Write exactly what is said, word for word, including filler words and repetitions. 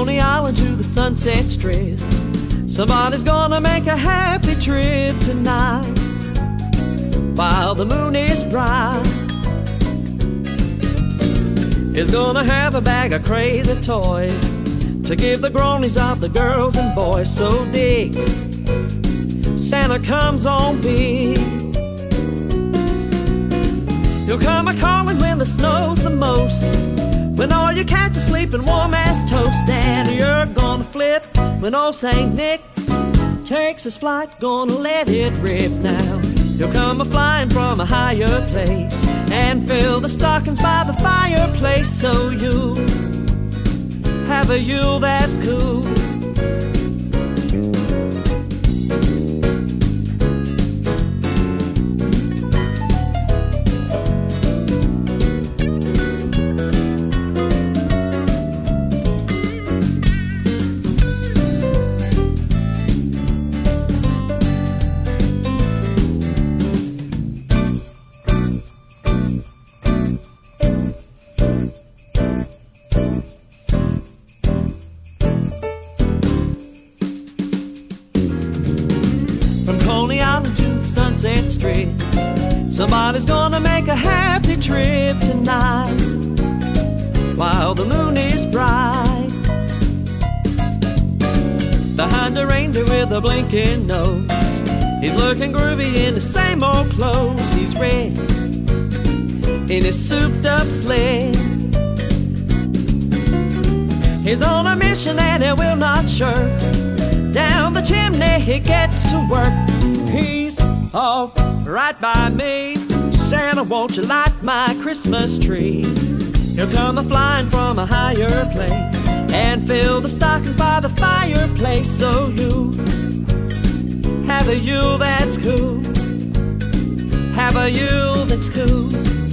Coney Island to the Sunset Strip, somebody's gonna make a happy trip tonight while the moon is bright. Is gonna have a bag of crazy toys to give the groanies of the girls and boys. So dig, Santa comes on big. He'll come a-calling when the snow's the most, when all your cats are sleeping warm as toast. And you're gonna flip when old Saint Nick takes his flight, gonna let it rip now. He'll come a-flying from a higher place and fill the stockings by the fireplace. So you have a Yule that's cool. Coney Island to the Sunset Strip, somebody's gonna make a happy trip tonight while the moon is bright. Behind a reindeer with a blinking nose, he's looking groovy in the same old clothes. He's red in his souped up sled. He's on a mission and he will not shirk. Down the chimney he gets to work. He's all right by me. Santa, won't you light my Christmas tree? He'll come a-flying from a higher place and fill the stockings by the fireplace. So you have a Yule that's cool. Have a Yule that's cool.